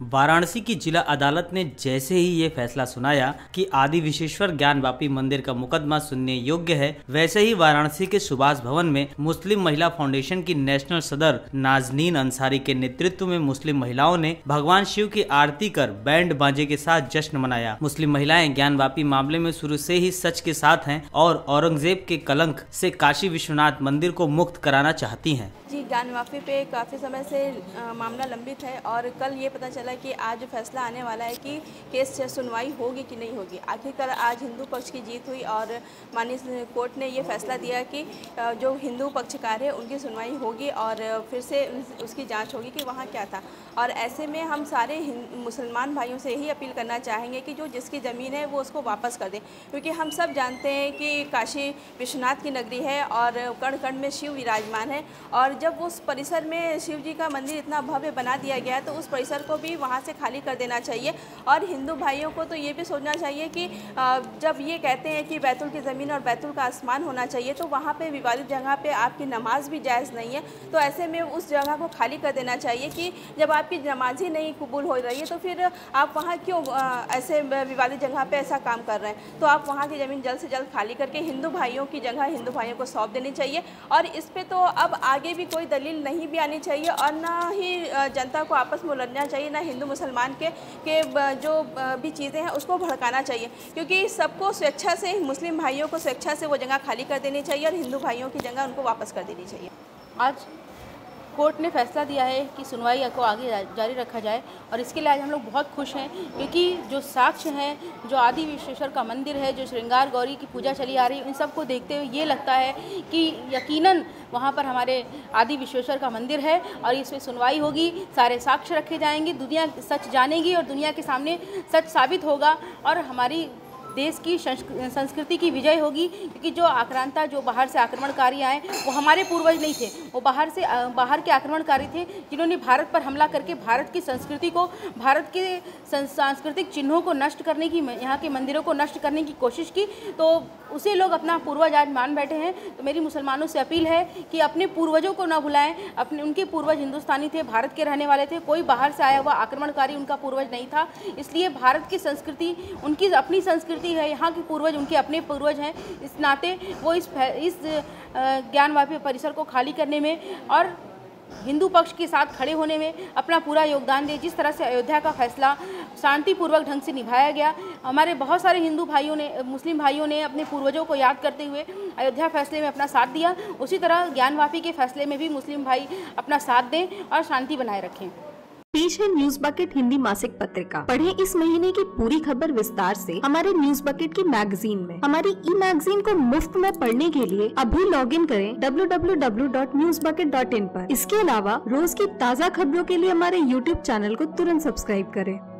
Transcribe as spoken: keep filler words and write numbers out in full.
वाराणसी की जिला अदालत ने जैसे ही ये फैसला सुनाया कि आदि विश्वेश्वर ज्ञानवापी मंदिर का मुकदमा सुनने योग्य है, वैसे ही वाराणसी के सुभाष भवन में मुस्लिम महिला फाउंडेशन की नेशनल सदर नाजनीन अंसारी के नेतृत्व में मुस्लिम महिलाओं ने भगवान शिव की आरती कर बैंड बाजे के साथ जश्न मनाया। मुस्लिम महिलाएं ज्ञानवापी मामले में शुरू से ही सच के साथ हैं और औरंगजेब के कलंक से काशी विश्वनाथ मंदिर को मुक्त कराना चाहती हैं। जी, ज्ञानवापी पे काफ़ी समय से आ, मामला लंबित है और कल ये पता चला कि आज फैसला आने वाला है कि केस से सुनवाई होगी कि नहीं होगी। आखिरकार आज हिंदू पक्ष की जीत हुई और माननीय कोर्ट ने ये फैसला दिया कि जो हिंदू पक्षकार है उनकी सुनवाई होगी और फिर से उसकी जांच होगी कि वहाँ क्या था। और ऐसे में हम सारे मुसलमान भाइयों से यही अपील करना चाहेंगे कि जो जिसकी ज़मीन है वो उसको वापस कर दें, क्योंकि हम सब जानते हैं कि काशी विश्वनाथ की नगरी है और कण कण में शिव विराजमान है। और जब उस परिसर में शिव जी का मंदिर इतना भव्य बना दिया गया है तो उस परिसर को भी वहाँ से खाली कर देना चाहिए। और हिंदू भाइयों को तो ये भी सोचना चाहिए कि जब ये कहते हैं कि बैतुल की ज़मीन और बैतुल का आसमान होना चाहिए, तो वहाँ पे विवादित जगह पे आपकी नमाज भी जायज़ नहीं है। तो ऐसे में उस जगह को खाली कर देना चाहिए कि जब आपकी नमाज ही नहीं कबूल हो रही है तो फिर आप वहाँ क्यों ऐसे विवादित जगह पर ऐसा काम कर रहे हैं। तो आप वहाँ की ज़मीन जल्द से जल्द खाली करके हिंदू भाइयों की जगह हिंदू भाइयों को सौंप देनी चाहिए। और इस पर तो अब आगे भी कोई दलील नहीं भी आनी चाहिए और ना ही जनता को आपस में उलझना चाहिए, ना हिंदू मुसलमान के के जो भी चीज़ें हैं उसको भड़काना चाहिए, क्योंकि सबको स्वेच्छा से, मुस्लिम भाइयों को स्वेच्छा से वो जगह खाली कर देनी चाहिए और हिंदू भाइयों की जगह उनको वापस कर देनी चाहिए। आज कोर्ट ने फैसला दिया है कि सुनवाई को आगे जारी रखा जाए और इसके लिए आज हम लोग बहुत खुश हैं, क्योंकि जो साक्ष्य हैं, जो आदि विश्वेश्वर का मंदिर है, जो श्रृंगार गौरी की पूजा चली आ रही है, इन सब को देखते हुए ये लगता है कि यकीनन वहाँ पर हमारे आदि विश्वेश्वर का मंदिर है और इसमें सुनवाई होगी, सारे साक्ष्य रखे जाएंगे, दुनिया सच जानेगी और दुनिया के सामने सच साबित होगा और हमारी देश की संस्कृति की विजय होगी। क्योंकि जो आक्रांता, जो बाहर से आक्रमणकारी आए, वो हमारे पूर्वज नहीं थे, वो बाहर से बाहर के आक्रमणकारी थे जिन्होंने भारत पर हमला करके भारत की संस्कृति को, भारत के सांस्कृतिक चिन्हों को नष्ट करने की, यहाँ के मंदिरों को नष्ट करने की कोशिश की। तो उसे लोग अपना पूर्वज आज मान बैठे हैं। तो मेरी मुसलमानों से अपील है कि अपने पूर्वजों को ना भुलाएं। अपने उनके पूर्वज हिंदुस्तानी थे, भारत के रहने वाले थे, कोई बाहर से आया हुआ आक्रमणकारी उनका पूर्वज नहीं था। इसलिए भारत की संस्कृति उनकी अपनी संस्कृति है, यहाँ के पूर्वज उनके अपने पूर्वज हैं, इस नाते वो इस इस ज्ञानवापी परिसर को खाली करने में और हिंदू पक्ष के साथ खड़े होने में अपना पूरा योगदान दे। जिस तरह से अयोध्या का फैसला शांतिपूर्वक ढंग से निभाया गया, हमारे बहुत सारे हिंदू भाइयों ने, मुस्लिम भाइयों ने अपने पूर्वजों को याद करते हुए अयोध्या फैसले में अपना साथ दिया, उसी तरह ज्ञानवापी के फैसले में भी मुस्लिम भाई अपना साथ दें और शांति बनाए रखें। पेश है न्यूज बकेट हिंदी मासिक पत्रिका। पढ़ें इस महीने की पूरी खबर विस्तार से हमारे न्यूज बकेट की मैगजीन में। हमारी ई मैगजीन को मुफ्त में पढ़ने के लिए अभी लॉग इन करें W W W dot news bucket dot in पर। इसके अलावा रोज की ताज़ा खबरों के लिए हमारे यूट्यूब चैनल को तुरंत सब्सक्राइब करें।